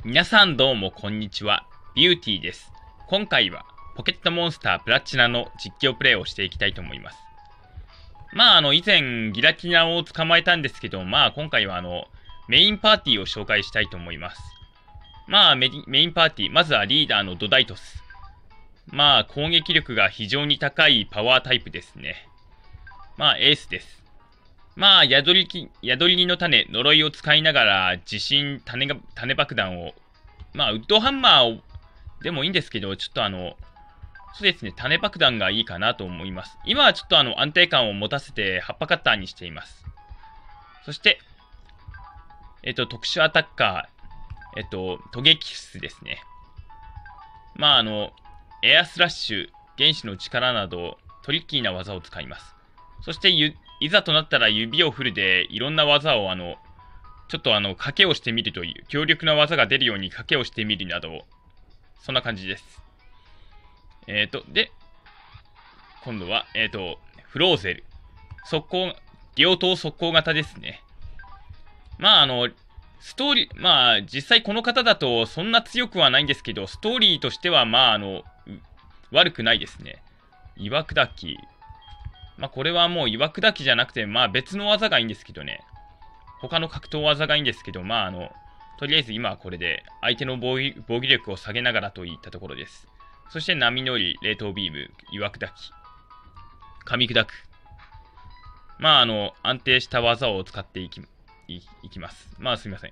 皆さんどうもこんにちは。ビューティーです。今回はポケットモンスタープラチナの実況プレイをしていきたいと思います。以前ギラティナを捕まえたんですけど、今回はメインパーティーを紹介したいと思います。メインパーティー、まずはリーダーのドダイトス。攻撃力が非常に高いパワータイプですね。エースです。宿りの種、呪いを使いながら、種爆弾を、ウッドハンマーを、でもいいんですけど、ちょっとそうですね、種爆弾がいいかなと思います。今はちょっと安定感を持たせて、葉っぱカッターにしています。そして、特殊アタッカー、トゲキスですね。エアスラッシュ、原子の力など、トリッキーな技を使います。そして、いざとなったら指を振るで、いろんな技をちょっと賭けをしてみるという、強力な技が出るように賭けをしてみるなど、そんな感じです。で、今度は、フローゼル。両刀速攻型ですね。ストーリー、実際この方だとそんな強くはないんですけど、ストーリーとしては、悪くないですね。岩砕き。これはもう岩砕きじゃなくて、別の技がいいんですけどね。他の格闘技がいいんですけど、とりあえず今はこれで、相手の防御力を下げながらといったところです。そして波乗り、冷凍ビーム、岩砕き、噛み砕く。安定した技を使っていきます。すみません。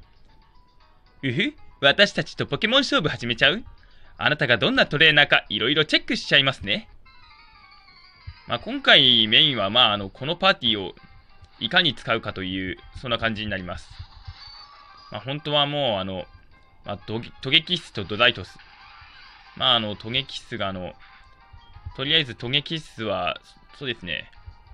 私たちとポケモン勝負始めちゃう？あなたがどんなトレーナーかいろいろチェックしちゃいますね。今回メインは、このパーティーをいかに使うかという、そんな感じになります。本当はもう、トゲキッスとドダイトス。トゲキッスがとりあえずトゲキッスは、そうですね。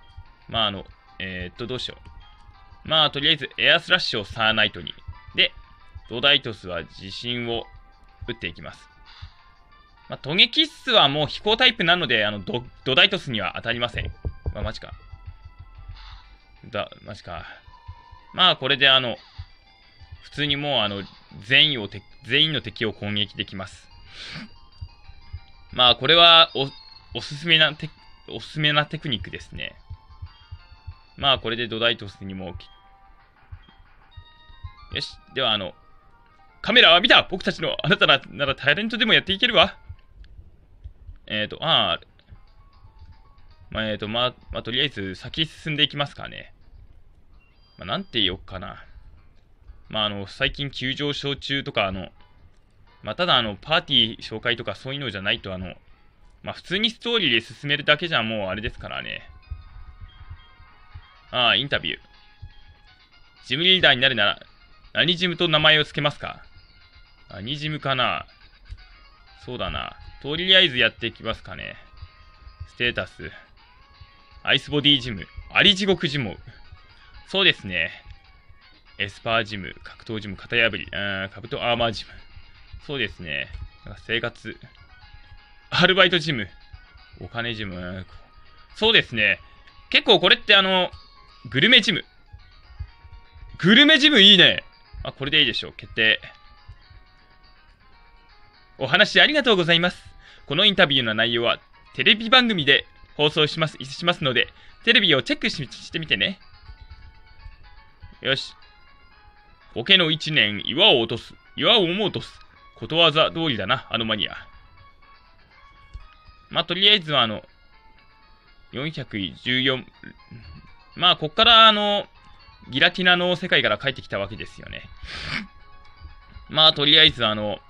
どうしよう。とりあえずエアスラッシュをサーナイトに。で、ドダイトスは自信を打っていきます。トゲキッスはもう飛行タイプなので、ドダイトスには当たりません。マジか。マジか。これで普通にもう全員の敵を攻撃できます。これはおすすめなテクニックですね。これでドダイトスにも。よし。ではカメラは見た！僕たちのあなたならタレントでもやっていけるわ。とりあえず先進んでいきますかね。なんて言おうかな。最近急上昇中とか、ただパーティー紹介とかそういうのじゃないと、普通にストーリーで進めるだけじゃもうあれですからね。インタビュー。ジムリーダーになるなら、何ジムと名前を付けますか？何ジムかな？そうだな。とりあえずやっていきますかね。ステータス。アイスボディジム。アリ地獄ジム。そうですね。エスパージム。格闘ジム。型破り。カブトアーマージム。そうですね。生活。アルバイトジム。お金ジム。そうですね。結構これってグルメジム。グルメジムいいね。これでいいでしょう。決定。お話ありがとうございます。このインタビューの内容はテレビ番組で放送しますので、テレビをチェックしてみてね。よし。ボケの一年、岩を落とす。ことわざ通りだな、マニア。とりあえずは414。こっからギラティナの世界から帰ってきたわけですよね。とりあえず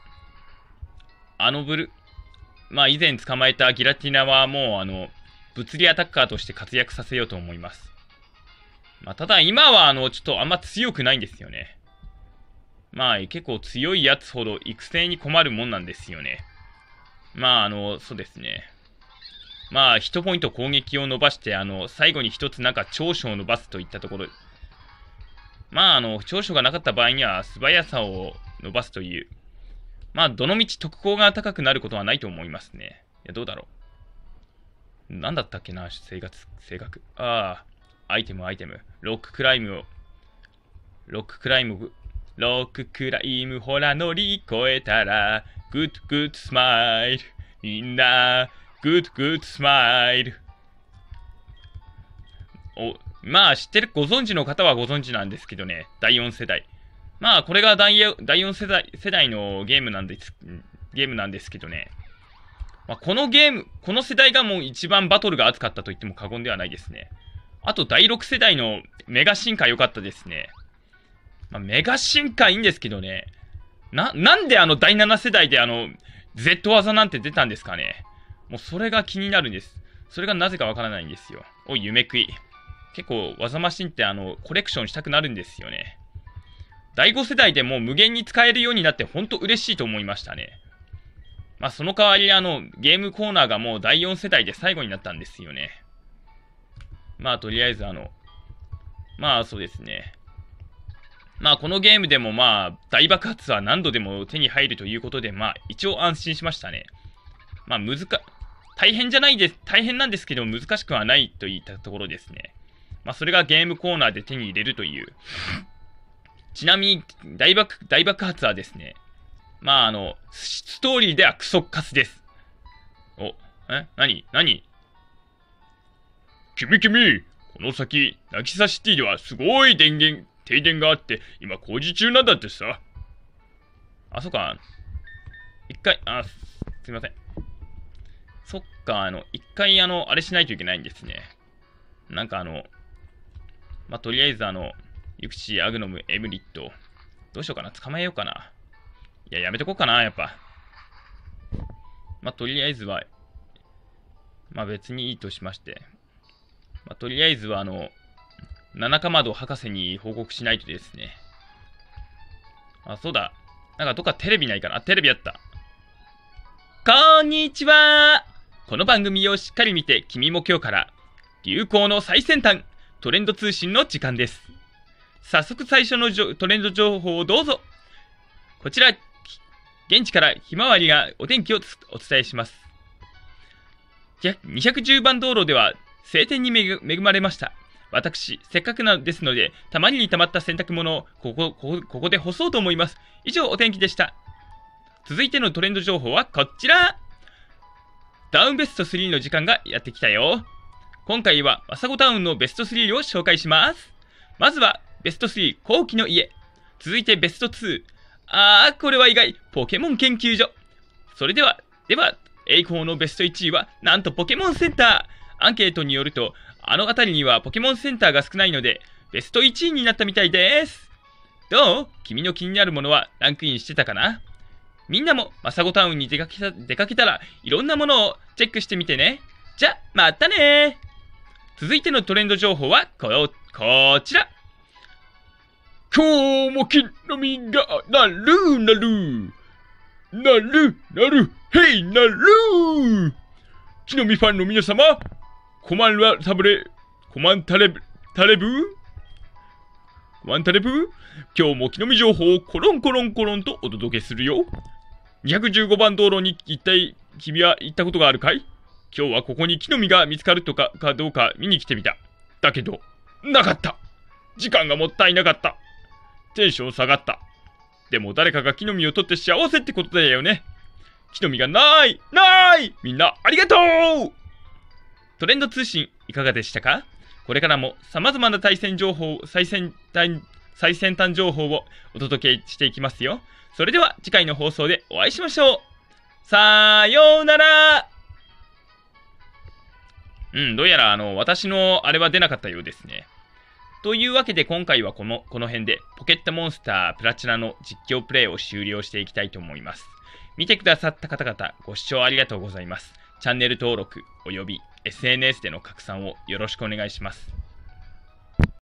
以前捕まえたギラティナはもう物理アタッカーとして活躍させようと思います。ただ今はちょっとあんま強くないんですよね。結構強いやつほど育成に困るもんなんですよね。そうですね。1ポイント攻撃を伸ばして、最後に一つ長所を伸ばすといったところ。長所がなかった場合には素早さを伸ばすという。どのみち特攻が高くなることはないと思いますね。いや、どうだろう。なんだったっけな、性格。アイテム。ロッククライムロッククライムほら乗り越えたら、グッドグッドスマイル。みんな、グッドグッドスマイル。まあ知ってる、ご存知の方はご存知なんですけどね。第4世代。まあこれが第4世代のゲームなんですけどね。まあ、この世代がもう一番バトルが熱かったと言っても過言ではないですね。あと第6世代のメガ進化良かったですね。まあ、メガ進化いいんですけどね。なんで第7世代でZ 技なんて出たんですかね。もうそれが気になるんです。それがなぜかわからないんですよ。夢食い。結構技マシンってコレクションしたくなるんですよね。第5世代でもう無限に使えるようになってほんと嬉しいと思いましたね。まあその代わりゲームコーナーがもう第4世代で最後になったんですよね。まあとりあえずまあそうですね。まあこのゲームでもまあ大爆発は何度でも手に入るということでまあ一応安心しましたね。まあ大変なんですけど難しくはないといったところですね。まあそれがゲームコーナーで手に入れるという。ちなみに大爆発はですね。まあストーリーではクソカスです。何君、この先、ナキサシティではすごい停電があって、今工事中なんだってさ。そっか。すいません。そっか、一回あれしないといけないんですね。なんかまあ、とりあえずユクシー、アグノム、エムリット。どうしようかな、捕まえようかな。いや、やめとこうかな、やっぱ。まあ、とりあえずは、まあ別にいいとしまして。まあ、とりあえずは七かまど博士に報告しないとですね。そうだ。なんかどっかテレビないかな。テレビあった。こんにちは。この番組をしっかり見て、君も今日から流行の最先端、トレンド通信の時間です。早速最初のトレンド情報をどうぞ。こちら、現地からひまわりがお天気をお伝えします。210番道路では晴天に恵まれました。私、せっかくですので、たまりにたまった洗濯物をここで干そうと思います。以上、お天気でした。続いてのトレンド情報はこちら。ダウンベスト3の時間がやってきたよ。今回はマサゴタウンのベスト3を紹介します。まずはベスト3、後期の家。続いてベスト2、これは意外、ポケモン研究所。それでは、栄光のベスト1位は、なんとポケモンセンター。アンケートによると、辺りにはポケモンセンターが少ないので、ベスト1位になったみたいです。どう？君の気になるものはランクインしてたかな？みんなもマサゴタウンに出かけたら、いろんなものをチェックしてみてね。じゃ、またね。続いてのトレンド情報は、こちら。今日も木の実がなる、へいなる。木の実ファンの皆様、コマンタレブ今日も木の実情報をコロンとお届けするよ。215番道路に君は行ったことがあるかい？今日はここに木の実が見つかるかどうか見に来てみた。だけど、なかった。時間がもったいなかった。テンション下がった。でも誰かが木の実を取って幸せってことだよね。木の実がないみんなありがとう。トレンド通信いかがでしたか？これからも様々な最先端情報をお届けしていきますよ。それでは次回の放送でお会いしましょう。さようなら。どうやら私のあれは出なかったようですね。というわけで今回はこの辺でポケットモンスタープラチナの実況プレイを終了していきたいと思います。見てくださった方々ご視聴ありがとうございます。チャンネル登録および SNS での拡散をよろしくお願いします。